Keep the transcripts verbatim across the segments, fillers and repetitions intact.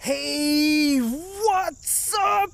Hey, what's up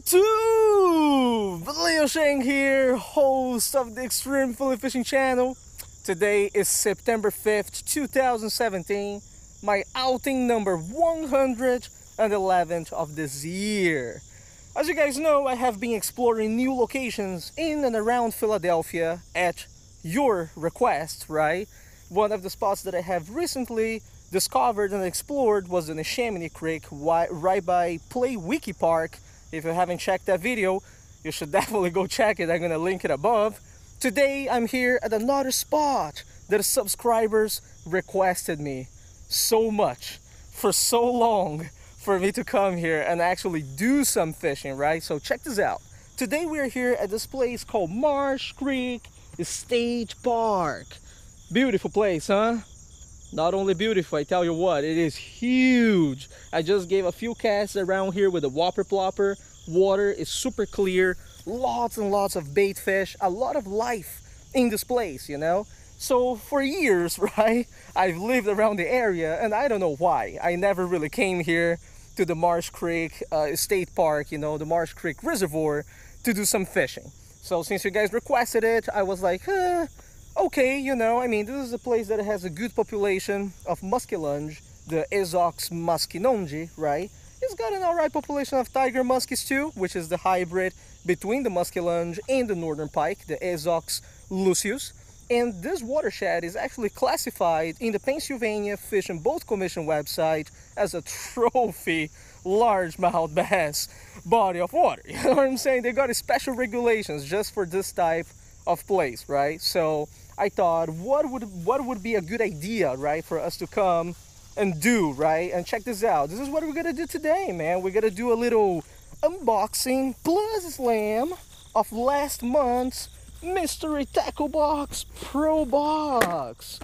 YouTube? Leo Sheng here, host of the Extreme Fully Fishing channel. Today is September fifth, two thousand seventeen, my outing number one hundred eleventh of this year. As you guys know, I have been exploring new locations in and around Philadelphia at your request, right? One of the spots that I have recently discovered and explored was the Neshaminy Creek right by Play Wiki Park. If you haven't checked that video, you should definitely go check it. I'm gonna link it above. Today I'm here at another spot that the subscribers requested me so much for so long for me to come here and actually do some fishing, right? So check this out. Today we are here at this place called Marsh Creek State Park. Beautiful place, huh? Not only beautiful, I tell you what, it is huge. I just gave a few casts around here with a whopper plopper. Water is super clear, lots and lots of bait fish, a lot of life in this place, you know? So for years, right, I've lived around the area and I don't know why. I never really came here to the Marsh Creek uh, State Park, you know, the Marsh Creek Reservoir to do some fishing. So since you guys requested it, I was like, huh, okay, you know, I mean, this is a place that has a good population of muskellunge, the Esox muskinongi, right? It's got an alright population of tiger muskies too, which is the hybrid between the muskellunge and the northern pike, the Esox lucius. And this watershed is actually classified in the Pennsylvania Fish and Boat Commission website as a trophy largemouth bass body of water. You know what I'm saying? They got special regulations just for this type of place, right? So I thought, what would what would be a good idea, right, for us to come and do, right? And check this out. This is what we're gonna do today, man. We're gonna do a little unboxing plus slam of last month's mystery tackle box pro box.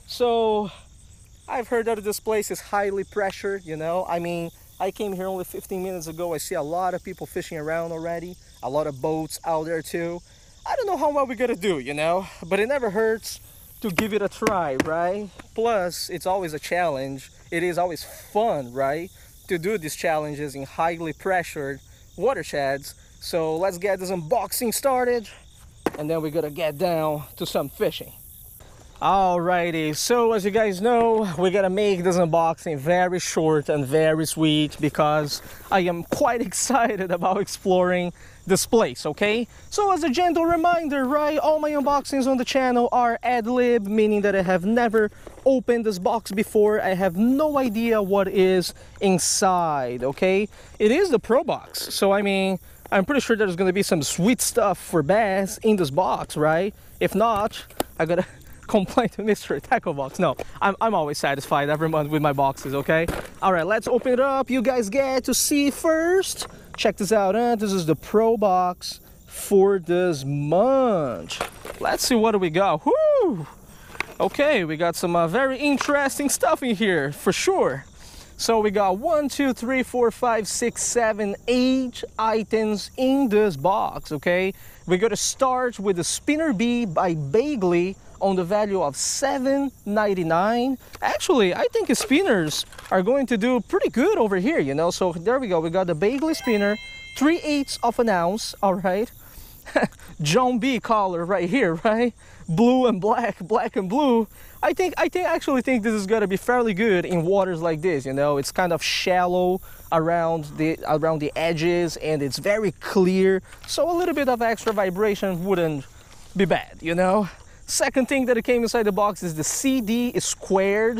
So I've heard that this place is highly pressured, you know. I mean, I came here only fifteen minutes ago. I see a lot of people fishing around already, a lot of boats out there too. I don't know how well we're gonna do, you know, but it never hurts to give it a try, right? Plus, it's always a challenge. It is always fun, right, to do these challenges in highly pressured watersheds. So let's get this unboxing started, and then we're gonna get down to some fishing. Alrighty, so as you guys know, we're gonna make this unboxing very short and very sweet because I am quite excited about exploring this place, okay? So as a gentle reminder, right, all my unboxings on the channel are ad-lib, meaning that I have never opened this box before. I have no idea what is inside, okay? It is the Pro Box, so I mean, I'm pretty sure there's gonna be some sweet stuff for bass in this box, right? If not, I gotta complain to Mister Tackle Box. No, I'm, I'm always satisfied every month with my boxes, okay? All right, let's open it up. You guys get to see first. Check this out, huh? This is the Pro Box for this month. Let's see what do we got. Woo! Okay, we got some uh, very interesting stuff in here, for sure. So we got one, two, three, four, five, six, seven, eight items in this box, okay? We're gonna start with the Spinner Bee by Bagley on the value of seven ninety-nine. Actually, I think the spinners are going to do pretty good over here, you know? So there we go, we got the Bagley spinner, three eighths of an ounce, all right? John B color right here, right? Blue and black, black and blue. I think, I think, actually think this is gonna be fairly good in waters like this, you know? It's kind of shallow around the, around the edges and it's very clear. So a little bit of extra vibration wouldn't be bad, you know? Second thing that came inside the box is the C D squared,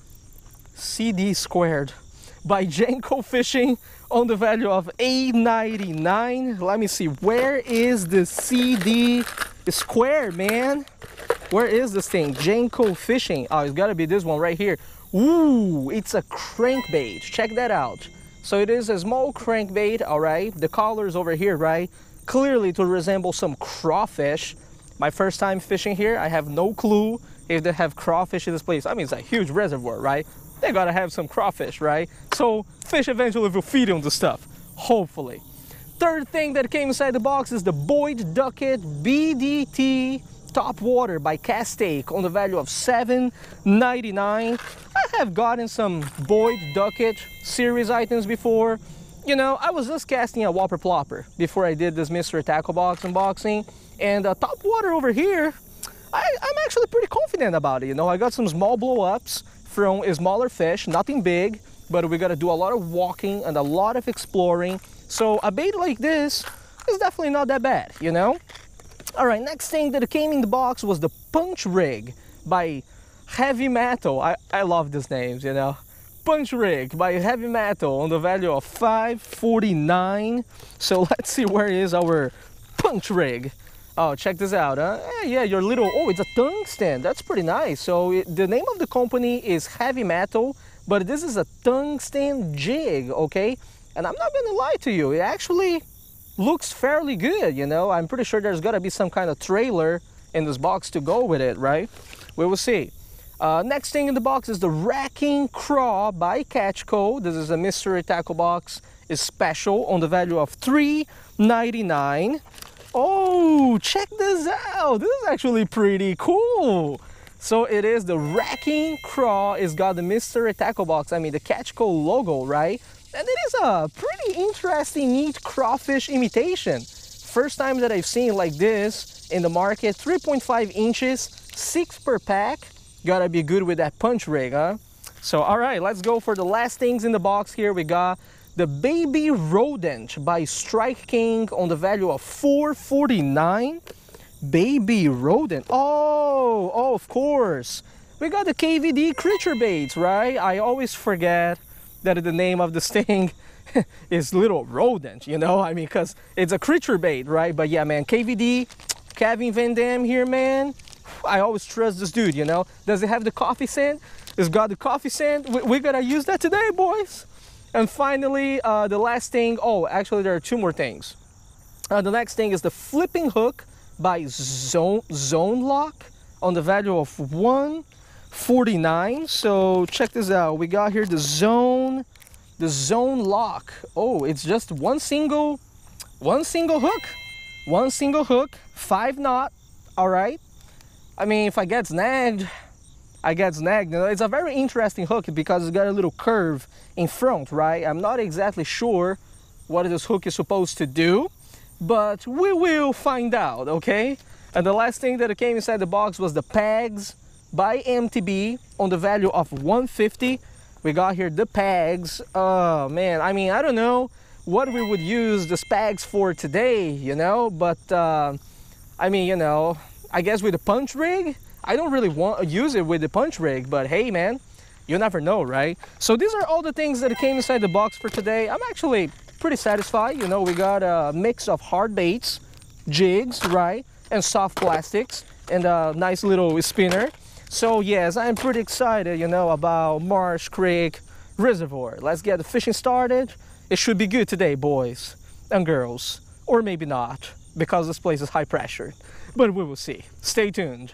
C D squared by Janko Fishing on the value of eight ninety-nine. Let me see, where is the C D squared, man? Where is this thing? Janko Fishing. Oh, it's gotta be this one right here. Ooh, it's a crankbait. Check that out. So it is a small crankbait, all right? The color is over here, right? Clearly to resemble some crawfish. My first time fishing here, I have no clue if they have crawfish in this place. I mean, it's a huge reservoir, right? They gotta have some crawfish, right? So fish eventually will feed on the stuff, hopefully. Third thing that came inside the box is the Boyd Duckett B D T Top Water by Castake on the value of seven ninety-nine. I have gotten some Boyd Duckett series items before. You know, I was just casting a Whopper Plopper before I did this mystery tackle box unboxing. And uh, Top Water over here, I, I'm actually pretty confident about it. You know, I got some small blow-ups from a smaller fish, nothing big, but we got to do a lot of walking and a lot of exploring. So a bait like this is definitely not that bad, you know? All right, next thing that came in the box was the Punch Rig by Heavy Metal. I, I love these names, you know? Punch Rig by Heavy Metal on the value of five forty-nine. So let's see, where is our Punch Rig? Oh, check this out, huh? Yeah, yeah, your little, oh, it's a tungsten. That's pretty nice. So it, the name of the company is Heavy Metal, but this is a tungsten jig, okay? And I'm not gonna lie to you, it actually looks fairly good, you know? I'm pretty sure there's gotta be some kind of trailer in this box to go with it, right? We will see. Uh, next thing in the box is the Wrecking Craw by Catch Co. This is a mystery tackle box. It's special on the value of three ninety-nine. Oh, check this out. This is actually pretty cool. So it is the Wrecking Craw. It's got the mystery tackle box, I mean the Catch Co logo, right? And it is a pretty interesting, neat crawfish imitation. First time that I've seen like this in the market. Three point five inches, six per pack. Gotta be good with that punch rig, huh? So, all right, let's go for the last things in the box here. We got the Baby Rodent by Strike King on the value of four forty-nine. Baby Rodent. Oh, oh, of course. We got the K V D creature baits, right? I always forget that the name of this thing is Little Rodent, you know? I mean, because it's a creature bait, right? But yeah, man, K V D, Kevin Van Dam here, man. I always trust this dude, you know? Does it have the coffee scent? It's got the coffee scent. We, we gotta use that today, boys. And finally, uh, the last thing, oh, actually there are two more things. Uh, the next thing is the Flipping Hook by Zone, Zone Lock on the value of one forty-nine. So check this out. We got here the Zone, the Zone Lock. Oh, it's just one single, one single hook. One single hook, five knot, all right? I mean, if I get snagged, I get snagged. You know, it's a very interesting hook because it's got a little curve in front, right? I'm not exactly sure what this hook is supposed to do, but we will find out, okay? And the last thing that came inside the box was the Pegs by M T B on the value of one fifty. We got here the Pegs. Oh, man, I mean, I don't know what we would use the Spags for today, you know? But, uh, I mean, you know, I guess with the punch rig, I don't really want to use it with the punch rig, but hey man, you never know, right? So these are all the things that came inside the box for today. I'm actually pretty satisfied. You know, we got a mix of hard baits, jigs, right? And soft plastics and a nice little spinner. So yes, I'm pretty excited, you know, about Marsh Creek Reservoir. Let's get the fishing started. It should be good today, boys and girls, or maybe not, because this place is high pressure. But we will see. Stay tuned.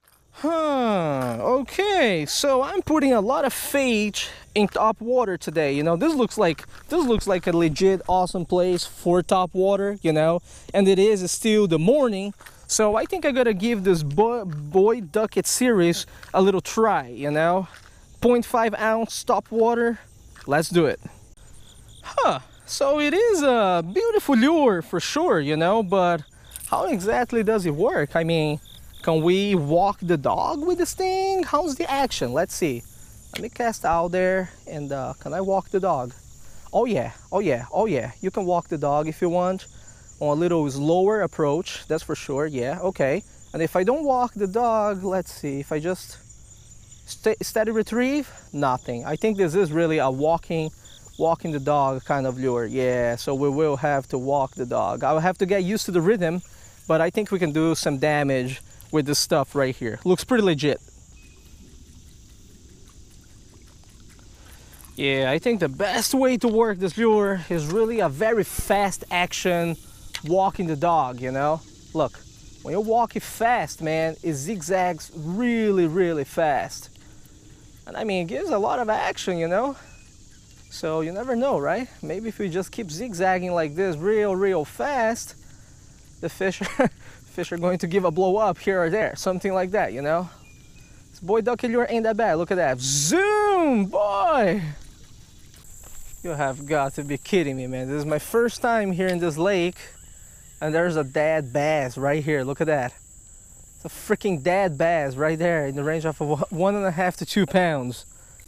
Huh, okay, so I'm putting a lot of faith in Top Water today. You know, this looks like this looks like a legit awesome place for Top Water, you know, and it is still the morning. So I think I gotta give this Bo Boyd Duckett series a little try, you know. zero point five ounce Top Water. Let's do it. Huh, so it is a beautiful lure for sure, you know, but how exactly does it work? I mean, can we walk the dog with this thing? How's the action? Let's see. Let me cast out there and uh, can I walk the dog? Oh yeah, oh yeah, oh yeah. You can walk the dog if you want on a little slower approach, that's for sure, yeah, okay. And if I don't walk the dog, let's see, if I just st steady retrieve, nothing. I think this is really a walking walking the dog kind of lure, yeah, so we will have to walk the dog. I'll have to get used to the rhythm, but I think we can do some damage with this stuff right here. Looks pretty legit. Yeah, I think the best way to work this lure is really a very fast action walking the dog, you know? Look, when you walk it fast, man, it zigzags really, really fast. And I mean, it gives a lot of action, you know? So you never know, right? Maybe if we just keep zigzagging like this real, real fast, the fish fish are going to give a blow up here or there, something like that, you know. This boy ducky lure ain't that bad. Look at that. Zoom, boy. You have got to be kidding me, man. This is my first time here in this lake, and there's a dead bass right here. Look at that. It's a freaking dead bass right there in the range of one and a half to two pounds.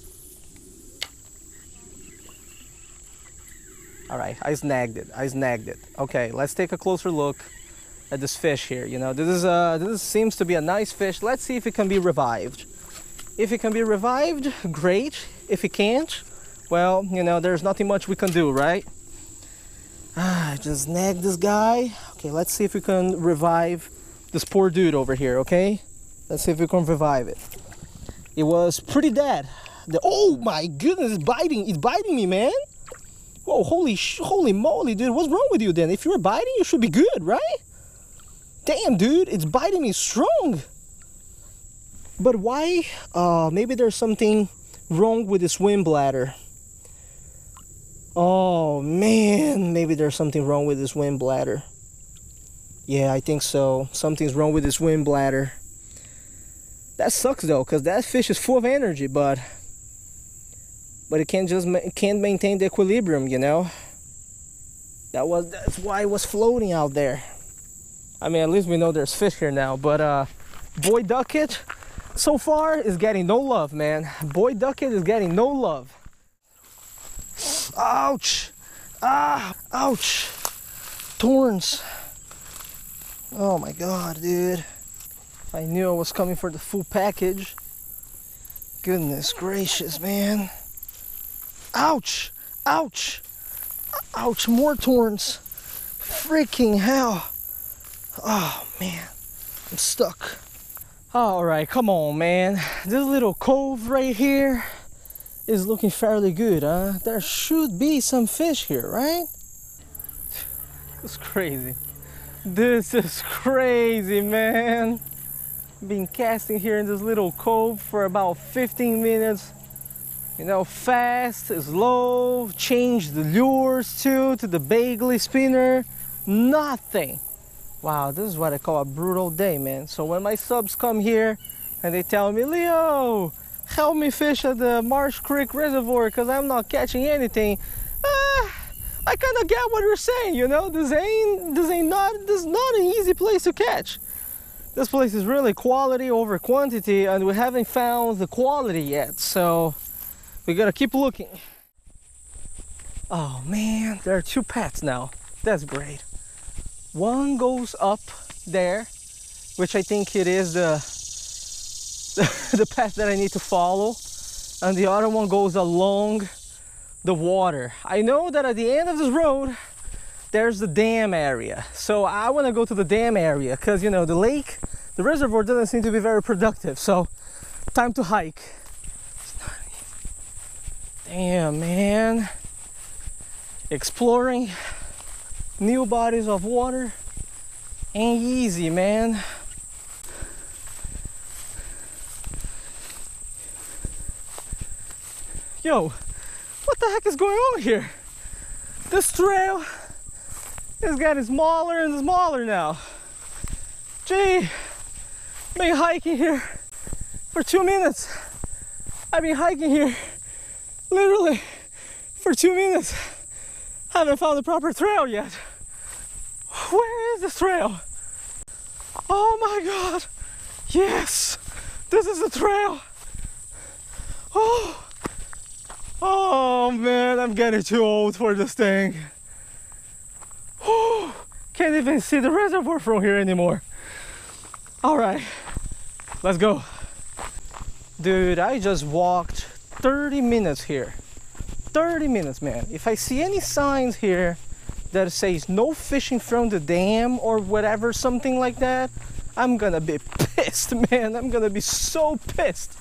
All right, I snagged it. I snagged it. Okay, let's take a closer look at this fish here. You know, this is uh, this seems to be a nice fish. Let's see if it can be revived. If it can be revived, great. If it can't, well, you know, there's nothing much we can do, right? Ah, just snagged this guy. Okay, let's see if we can revive this poor dude over here. Okay, let's see if we can revive it. It was pretty dead. The, oh my goodness, it's biting! It's biting me, man. Whoa, holy sh holy moly, dude, what's wrong with you then? If you're biting, you should be good, right? Damn, dude, it's biting me strong. But why? Uh, maybe there's something wrong with the swim bladder. Oh, man, maybe there's something wrong with the swim bladder. Yeah, I think so. Something's wrong with the swim bladder. That sucks, though, because that fish is full of energy, but... But it can't just it can't maintain the equilibrium, you know. That was that's why it was floating out there. I mean, at least we know there's fish here now. But uh, boy ducket, so far is getting no love, man. Boy ducket is getting no love. Ouch! Ah! Ouch! Thorns. Oh my God, dude! I knew I was coming for the full package. Goodness gracious, man. Ouch! Ouch! Ouch! More thorns! Freaking hell! Oh man, I'm stuck. All right, come on, man. This little cove right here is looking fairly good, huh? There should be some fish here, right? It's crazy. This is crazy, man. Been casting here in this little cove for about fifteen minutes. You know, fast, slow, change the lures too to the Bagley spinner, nothing. Wow, this is what I call a brutal day, man. So when my subs come here and they tell me, Leo, help me fish at the Marsh Creek Reservoir because I'm not catching anything, ah, I kind of get what you're saying, you know. This ain't, this ain't not, this is not an easy place to catch. This place is really quality over quantity, and we haven't found the quality yet, so we gotta keep looking. Oh man, there are two paths now. That's great. One goes up there, which I think it is the, the, the path that I need to follow. And the other one goes along the water. I know that at the end of this road, there's the dam area. So I wanna go to the dam area because, you know, the lake, the reservoir doesn't seem to be very productive. So time to hike. Damn, man. Exploring new bodies of water ain't easy, man. Yo, what the heck is going on here? This trail is getting smaller and smaller now. Gee, I've been hiking here for two minutes. I've been hiking here literally for two minutes. Haven't found the proper trail yet. Where is this trail? Oh my God. Yes, this is the trail. Oh, oh man, I'm getting too old for this thing. Oh, can't even see the reservoir from here anymore. All right, let's go. Dude, I just walked thirty minutes here. thirty minutes, man. If I see any signs here that says no fishing from the dam or whatever, something like that, I'm gonna be pissed, man. I'm gonna be so pissed.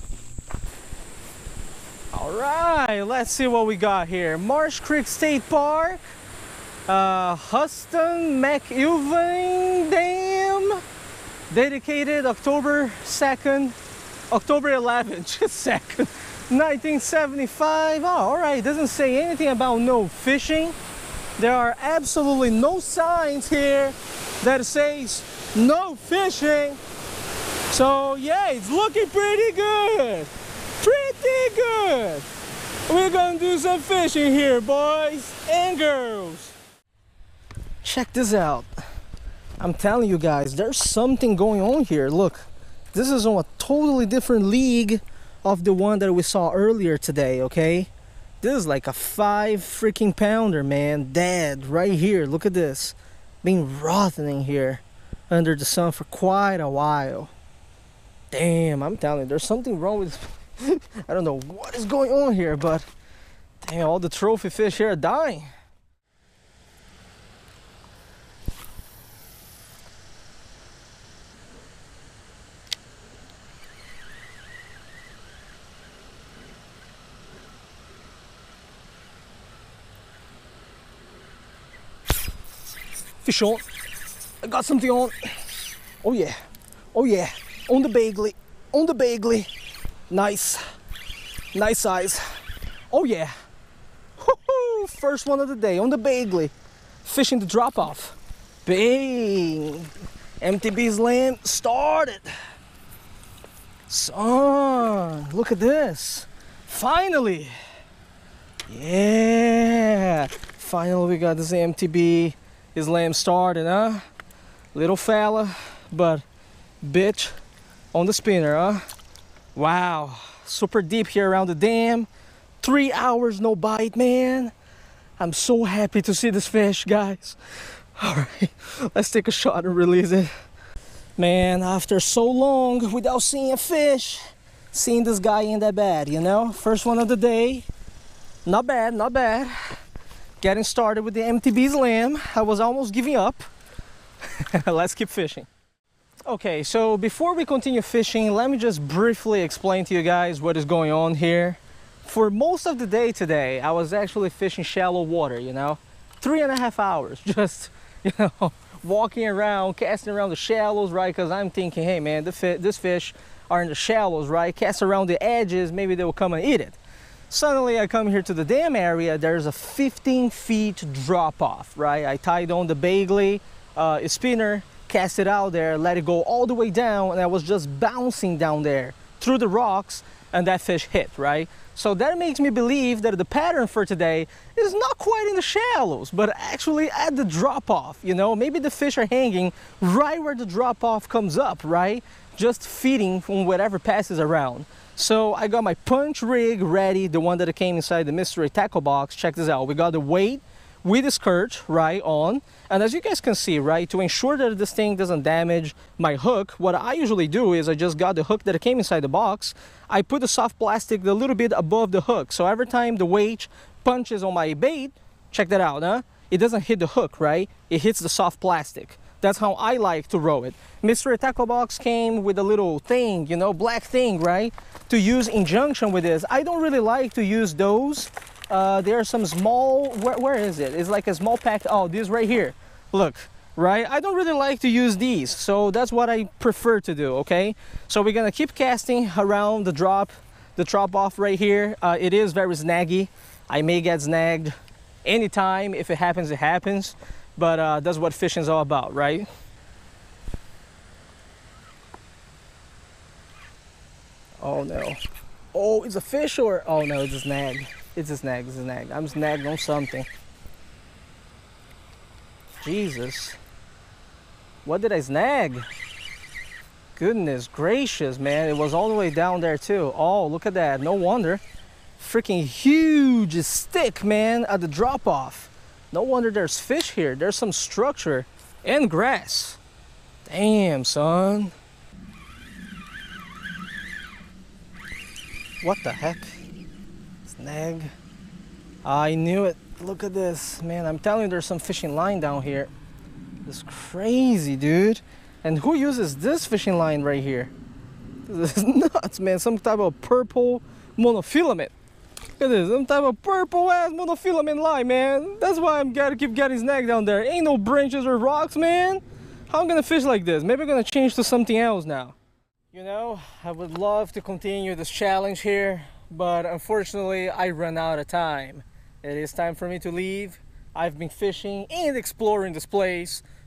All right, let's see what we got here. Marsh Creek State Park, uh, Huston McIlvain Dam, dedicated October second, October eleventh, just second. nineteen seventy-five. Oh, all right, doesn't say anything about no fishing. There are absolutely no signs here that says no fishing. So yeah, it's looking pretty good. Pretty good. We're gonna do some fishing here, boys and girls. Check this out. I'm telling you guys, there's something going on here. Look, this is on a totally different league of the one that we saw earlier today, okay? This is like a five freaking pounder, man. Dead right here. Look at this. Been rotting here under the sun for quite a while. Damn, I'm telling you, there's something wrong with I don't know what is going on here, but damn, all the trophy fish here are dying. Fish on. I got something on. Oh yeah. Oh yeah. On the bagely. On the bagely. Nice. Nice size. Oh yeah. Woohoo! First one of the day on the bagely. Fishing the drop off. Bang! M T B's lamb started. Son, look at this. Finally. Yeah. Finally we got this M T B. His lamb started, huh? Little fella, but bitch on the spinner, huh? Wow, super deep here around the dam. Three hours, no bite, man. I'm so happy to see this fish, guys. All right, let's take a shot and release it. Man, after so long without seeing a fish, seeing this guy ain't that bad, you know? First one of the day. Not bad, not bad. Getting started with the M T B's lamb. I was almost giving up. Let's keep fishing. Okay, so before we continue fishing, let me just briefly explain to you guys what is going on here. For most of the day today, I was actually fishing shallow water, you know? Three and a half hours, just, you know, walking around, casting around the shallows, right? Because I'm thinking, hey man, the fi this fish are in the shallows, right? Cast around the edges, maybe they will come and eat it. Suddenly I come here to the dam area, there's a fifteen feet drop off, right? I tied on the bagely uh, spinner, cast it out there, let it go all the way down, and I was just bouncing down there through the rocks, and that fish hit, right? So that makes me believe that the pattern for today is not quite in the shallows, but actually at the drop off, you know? Maybe the fish are hanging right where the drop off comes up, right? Just feeding from whatever passes around. So I got my punch rig ready, the one that came inside the mystery tackle box. Check this out. We got the weight with the skirt right on, and as you guys can see, right, to ensure that this thing doesn't damage my hook, what I usually do is I just got the hook that came inside the box. I put the soft plastic a little bit above the hook, so every time the weight punches on my bait, check that out, huh? It doesn't hit the hook, right? It hits the soft plastic. That's how I like to row it. Mystery tackle box came with a little thing, you know, black thing, right, to use in junction with this. I don't really like to use those. Uh, there are some small, where, where is it? It's like a small pack. Oh, this right here. Look, right? I don't really like to use these, so that's what I prefer to do, okay? So we're gonna keep casting around the drop, the drop off right here. Uh, it is very snaggy. I may get snagged anytime. If it happens, it happens. But uh, that's what fishing is all about, right? Oh no. Oh, it's a fish or? Oh no, it's a snag. It's a snag, it's a snag. I'm snagged on something. Jesus. What did I snag? Goodness gracious, man. It was all the way down there too. Oh, look at that. No wonder. Freaking huge stick, man, at the drop off. No wonder there's fish here. There's some structure and grass. Damn, son. What the heck? Snag. I knew it. Look at this. Man, I'm telling you, there's some fishing line down here. It's crazy, dude. And who uses this fishing line right here? This is nuts, man. Some type of purple monofilament. Look at this, some type of purple ass monofilament line, man. That's why I'm gotta keep getting snagged down there. Ain't no branches or rocks, man. How I'm gonna fish like this? Maybe I'm gonna change to something else now. You know, I would love to continue this challenge here, but unfortunately I run out of time. It is time for me to leave. I've been fishing and exploring this place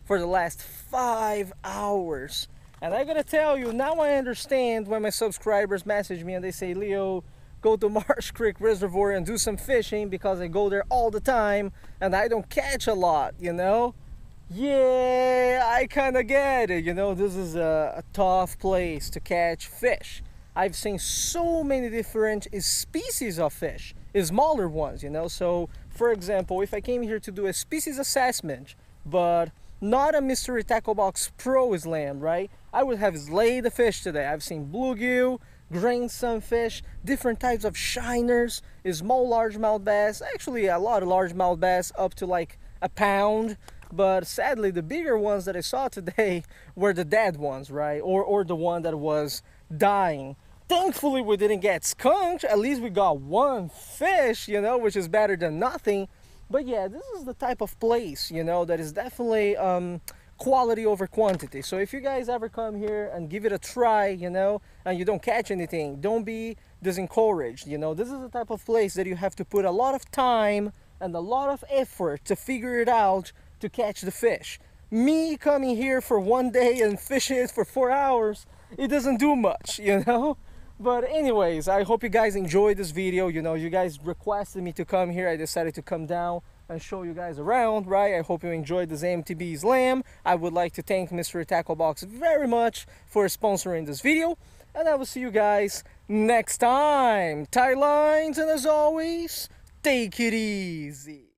for the last five hours. And I gotta tell you, now I understand when my subscribers message me and they say, Leo, go to Marsh Creek Reservoir and do some fishing, because I go there all the time and I don't catch a lot, you know? Yeah, I kind of get it, you know, this is a, a tough place to catch fish. I've seen so many different species of fish, smaller ones, you know. So, for example, if I came here to do a species assessment, but not a Mystery Tackle Box Pro Slam, right? I would have slayed the fish today. I've seen bluegill, grain sunfish, different types of shiners, small largemouth bass, actually a lot of largemouth bass up to like a pound. But sadly, the bigger ones that I saw today were the dead ones, right? Or, or the one that was dying. Thankfully, we didn't get skunked. At least we got one fish, you know, which is better than nothing. But yeah, this is the type of place, you know, that is definitely um, quality over quantity. So if you guys ever come here and give it a try, you know, and you don't catch anything, don't be discouraged, you know. This is the type of place that you have to put a lot of time and a lot of effort to figure it out, to catch the fish. Me coming here for one day and fishing it for four hours, it doesn't do much, you know. But anyways, I hope you guys enjoyed this video. You know, you guys requested me to come here. I decided to come down and show you guys around, right? I hope you enjoyed this M T B Slam. I would like to thank Mystery Tackle Box very much for sponsoring this video, and I will see you guys next time. Tie lines, and as always, take it easy.